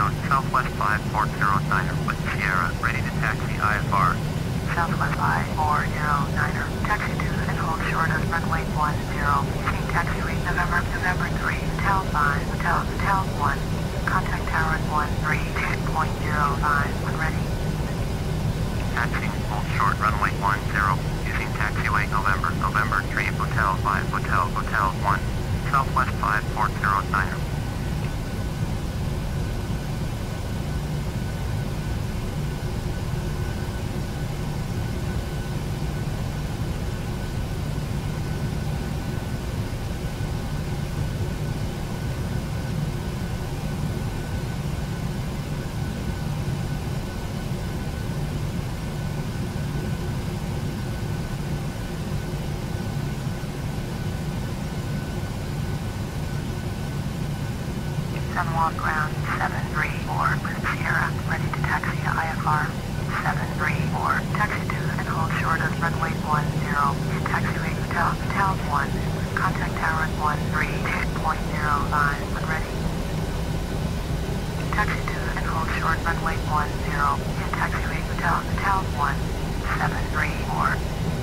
ground, Southwest 5409er with Sierra, ready to taxi IFR. Southwest 5409er, taxi to and hold short of runway 10, using taxi rate November 3, Hotel 5, Hotel 1, contact tower at 132.05 when ready. Taxiing, hold short, runway 10, using taxiway November 3, Hotel 5, Hotel 1, Southwest 5409er. Sunwalk ground 734 with Sierra, ready to taxi to IFR. 734, taxi to and hold short of runway 10, use taxi rate Hotel 1, contact tower at 132.05 when ready. Taxi to and hold short runway 10, use taxi rate Hotel 1, 734.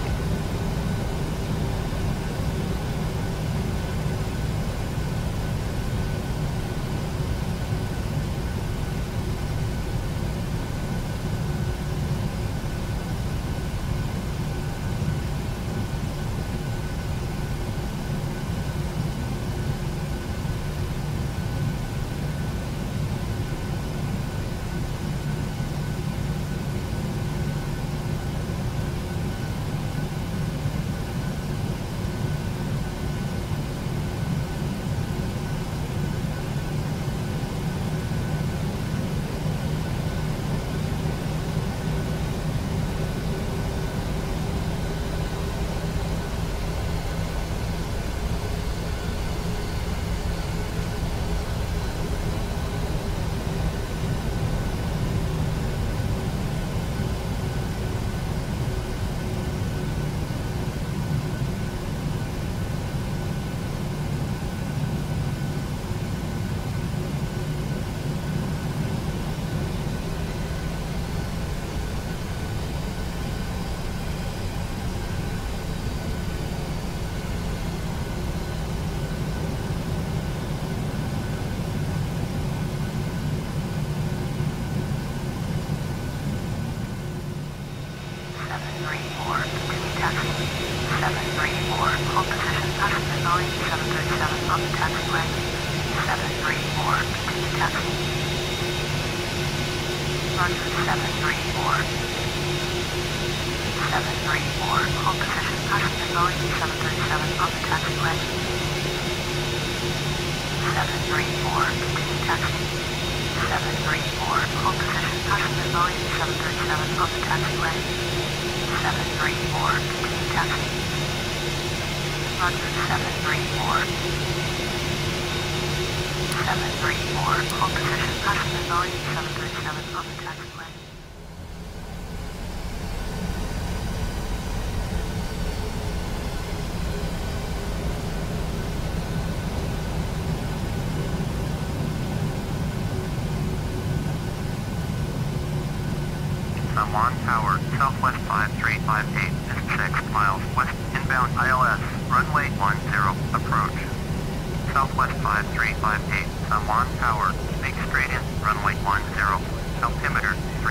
Tower, Southwest 5358 is 6 miles west, inbound ILS, runway 10, approach. Southwest 5358, San Juan Tower, make straight in, runway 10, altimeter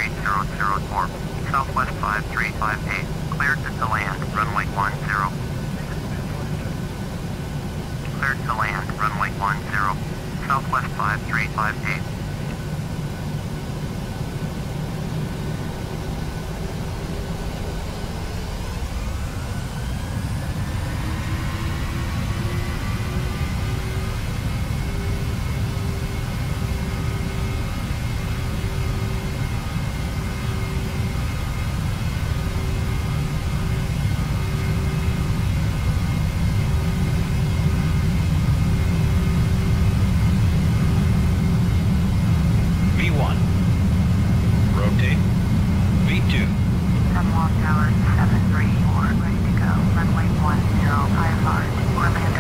3004, Southwest 5358, cleared to land, runway 10. Cleared to land, runway 10, Southwest 5358.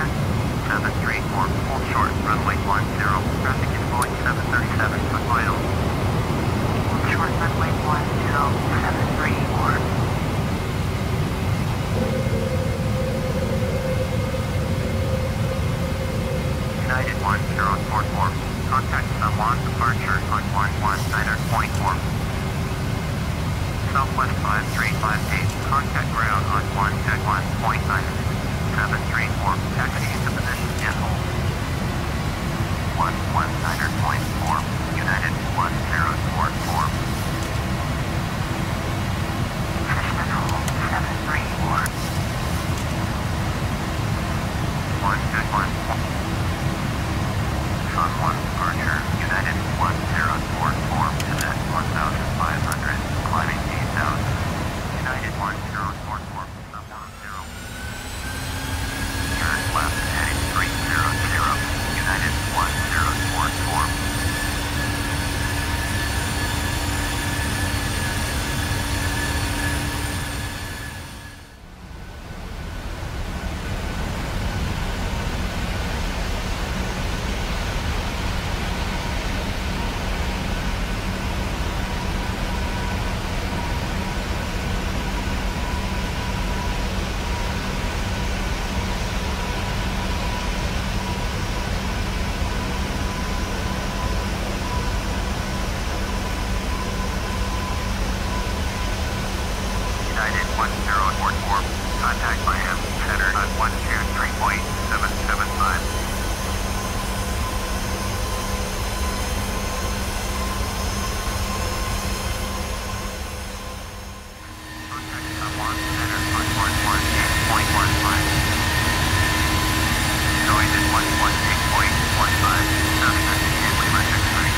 Traffic is Boeing 737, good final. 9.4. Southwest 5358, contact ground on 1.1.9. 734, taxi into position and hold. 119.4, United 1044. Position and hold 734. 121. Sun 1 departure, United 1044, is at 1,500, climbing 8,000. United 1044, sub 10. Turn left heading 300, United 1044. United 1044, contact Miami Center on 123.775. Contact Taiwan Center on 118.15. Joined at 118.15, Cessna and Electric Street.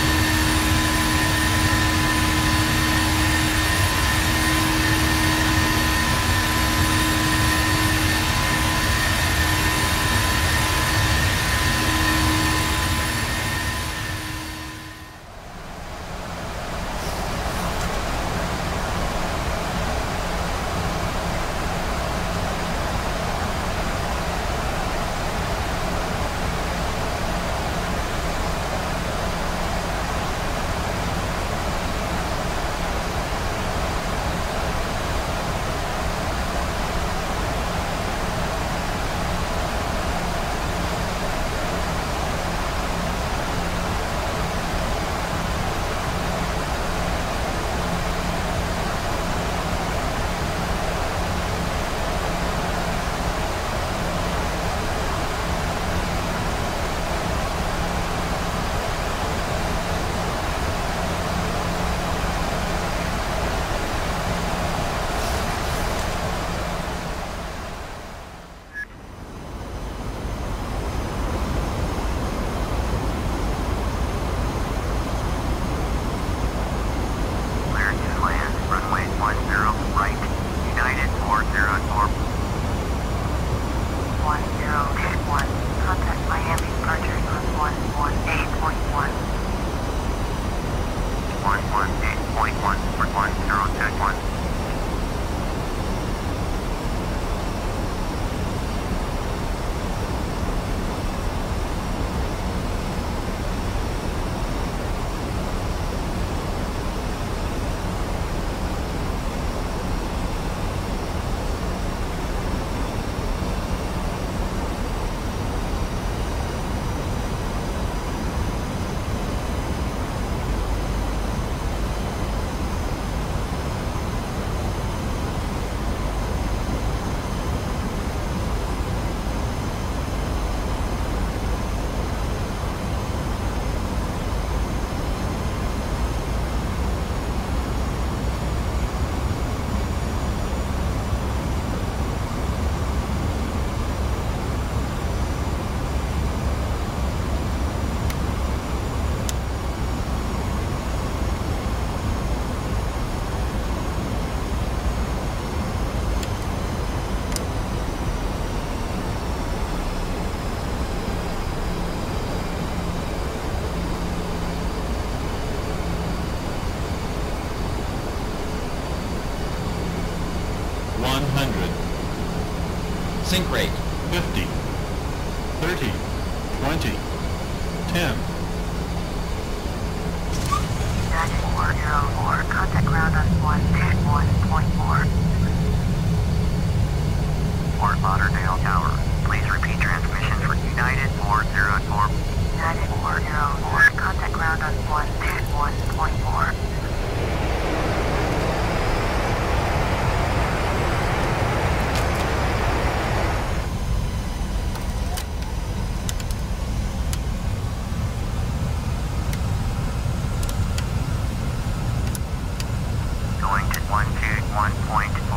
Sink rate. 50, 30, 20, 10. United 404, contact ground on 121.4. Fort Lauderdale Tower, please repeat transmission for United 404. United 404, contact ground on 121.4. point